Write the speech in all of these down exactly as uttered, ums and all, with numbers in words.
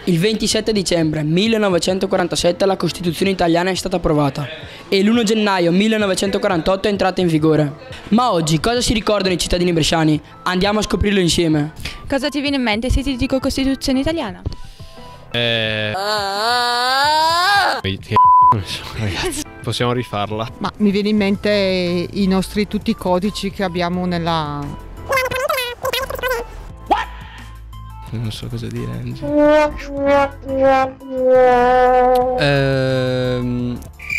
Il ventisette dicembre millenovecentoquarantasette la Costituzione italiana è stata approvata e l'primo gennaio millenovecentoquarantotto è entrata in vigore. Ma oggi cosa si ricordano i cittadini bresciani? Andiamo a scoprirlo insieme. Cosa ti viene in mente se ti dico Costituzione italiana? Eh... Che non so, ragazzi. Possiamo rifarla? Ma mi viene in mente i nostri tutti i codici che abbiamo nella... Non so cosa dire, Angie. Ehm...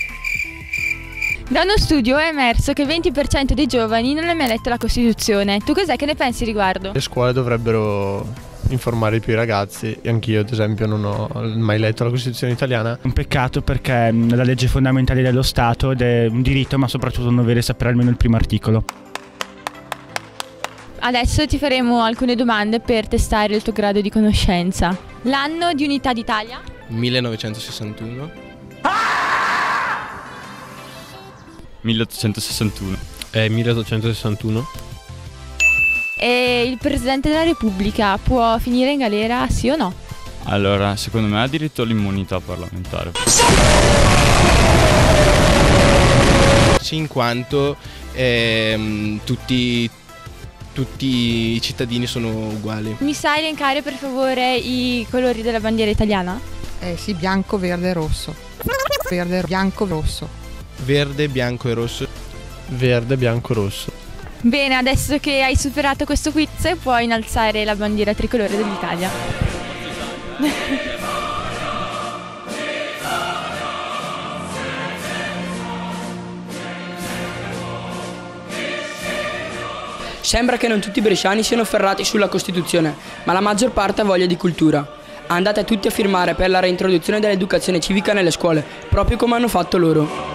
Da uno studio è emerso che il venti per cento dei giovani non ha mai letto la Costituzione. Tu cos'è che ne pensi riguardo? Le scuole dovrebbero informare più i ragazzi, e anch'io ad esempio non ho mai letto la Costituzione italiana. Un peccato perché è la legge fondamentale dello Stato ed è un diritto, ma soprattutto un dovere sapere almeno il primo articolo. Adesso ti faremo alcune domande per testare il tuo grado di conoscenza. L'anno di unità d'Italia? millenovecentosessantuno. milleottocentosessantuno. Eh, milleottocentosessantuno. E il Presidente della Repubblica può finire in galera, sì o no? Allora, secondo me ha diritto all'immunità parlamentare. Sì, in quanto ehm, tutti, tutti i cittadini sono uguali. Mi sai elencare per favore i colori della bandiera italiana? Eh sì, bianco, verde e rosso. Verde, bianco, rosso. Verde, bianco e rosso. Verde, bianco, rosso. Bene, adesso che hai superato questo quiz puoi innalzare la bandiera tricolore dell'Italia. Sembra che non tutti i bresciani siano ferrati sulla Costituzione, ma la maggior parte ha voglia di cultura. Andate tutti a firmare per la reintroduzione dell'educazione civica nelle scuole, proprio come hanno fatto loro.